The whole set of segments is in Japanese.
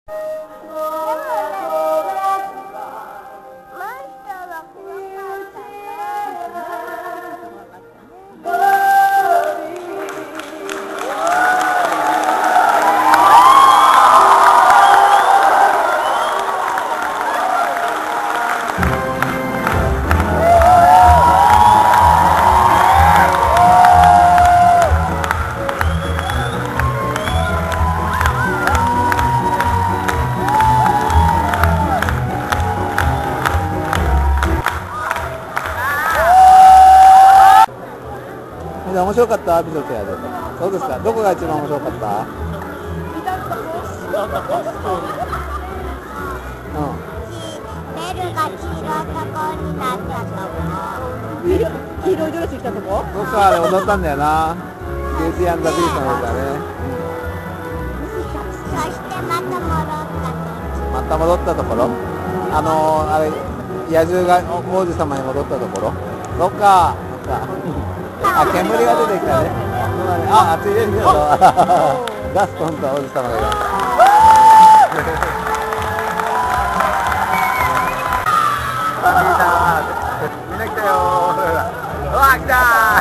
面白かった美女と野獣。そうですか。どこが一番面白かった？ ベルが黄色いとこになったとこ。 黄色いドレス着たとこ？ 僕はあれ踊ったんだよな。ビューティー&ザ・ビーストの歌ね。 そしてまた戻ったところ。あれ野獣が王子様に戻ったところ。そっか。あ、煙が出てきたね。あ、熱いですけど。ガストンと王子様がいます。みんな来たよ。うわ、来た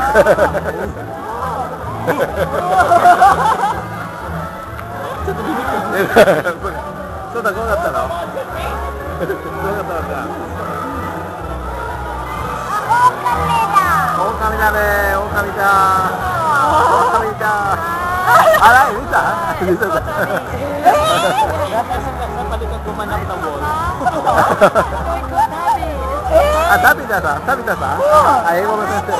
ちょっとビビってる。そうだ、どうだったの？どうだったのか。狼だね、狼だ。狼だ。あら、見た？見た。あ、タビタさん。あ、英語の先生。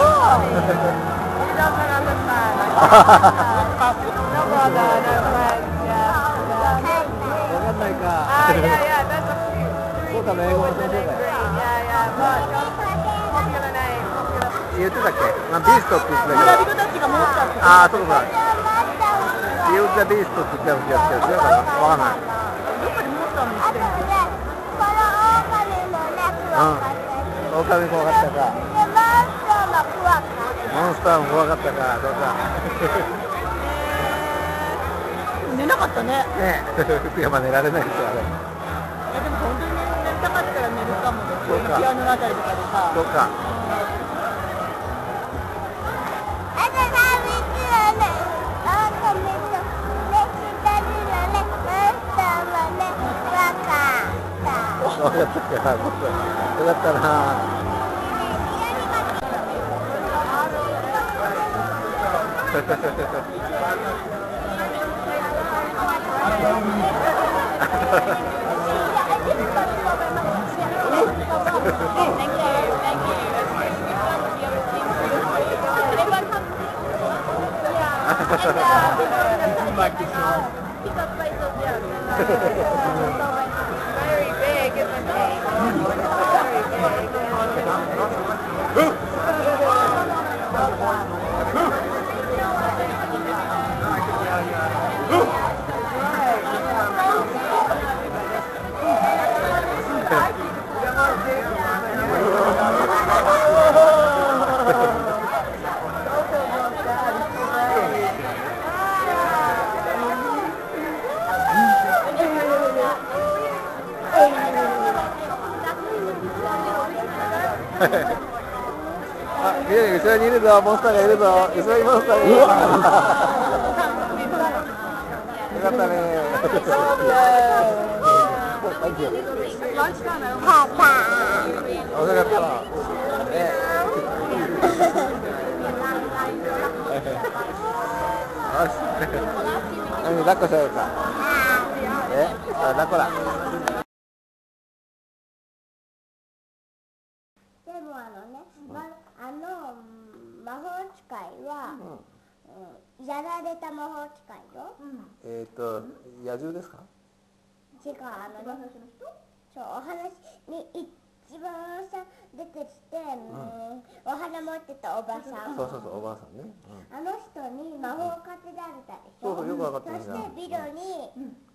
わかんないか。そうかの英語の先生だよ。言ってたっけ？まあ、ビーストって言ってたけど。 村人たちが戻ったって。 ああ、そうか。ビューザ・ビーストって言ってた気がする。違うかな？わかんない。 どっかに戻ったのにしてるんですよ。 狼怖かったか。モンスターも怖かったか。どうか。 寝なかったね。 ねえ、まあ寝られないですよあれ。 いやでも本当に寝たかったら寝るかもね。ピアノのあたりとかでさ。 そうか。そうだったか。よかったな。あ、後ろにいるぞ、モンスターがいるぞ、後ろにモンスターがいるぞ。よかったね。遅かったわ。よし。抱っこしようか。抱っこだ。 でも魔法使いは、やられた魔法使いよ。 野獣ですか？ 違う、そう、お話に一番さ出てきて、お花持ってたおばさん。 そう、おばあさんね。 あの人に魔法をかけられたでしょ。 そう、よくわかったね。 そしてビルに